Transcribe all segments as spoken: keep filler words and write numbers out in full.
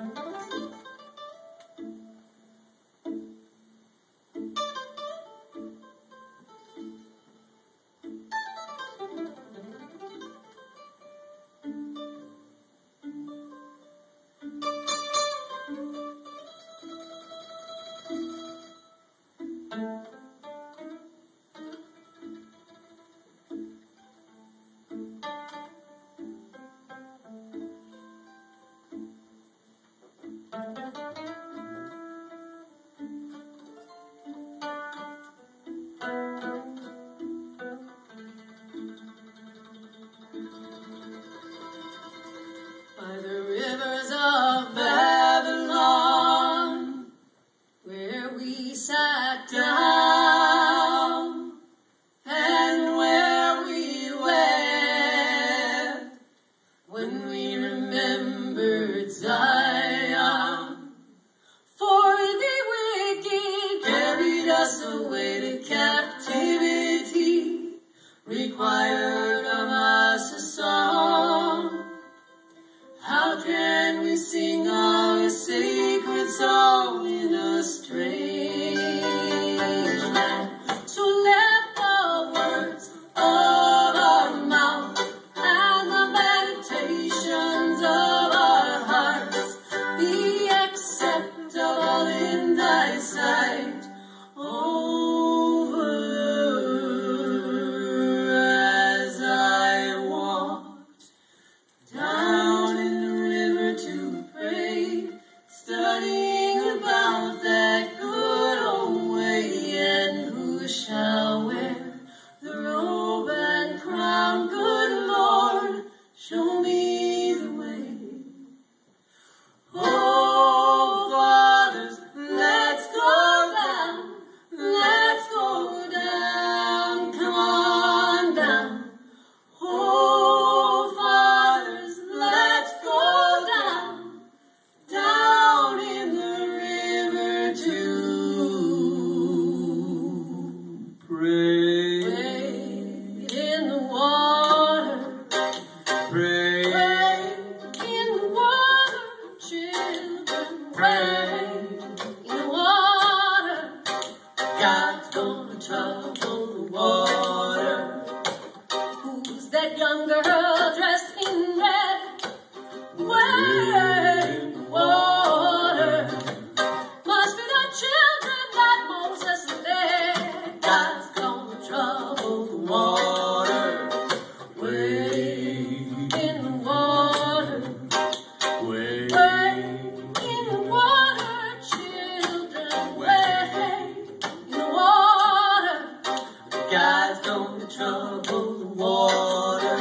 By the rivers of Babylon, where we sat down, and where we wept, when we remembered Zion. For the wicked carried us away to captivity, required of us a song. How can we sing our sacred song in a strange land? So let the words of our mouth and the meditations of our hearts be acceptable in thy sight, over as I walked down in studying about that good old way, and who shall wear the robe and crown? Good Lord, show me the way. Oh, fathers, let's go down, let's go down, come on down. Oh, fathers, let's go down, down in the river to pray. Pray in the water. Pray, pray in the water, children. Pray in the water. God's gonna trouble the water. Who's that young girl dressed in red? Where? Water must be the children that Moses led. God's gonna trouble the water. Wade in the water. Wade in the water, children. Wade in the water. God's gonna trouble the water.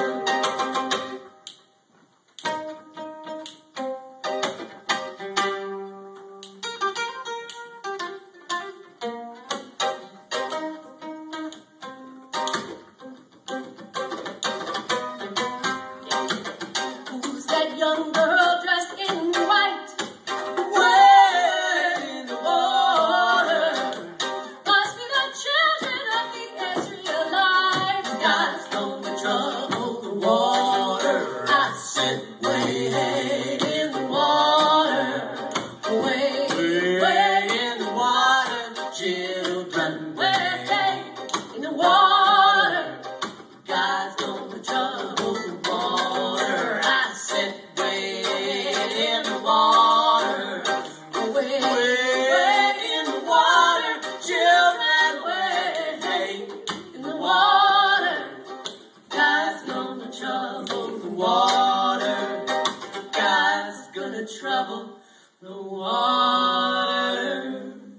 Young girl dressed in white, where in the water must be the children of the Israelites. God's gonna trouble the water. I said, wade in the water, wade, wade in the water, children, wade in the water. God's gonna trouble the water. I said, in the water, wade, wade in the water, children, wade in the water. God's gonna trouble the water. God's gonna trouble the water.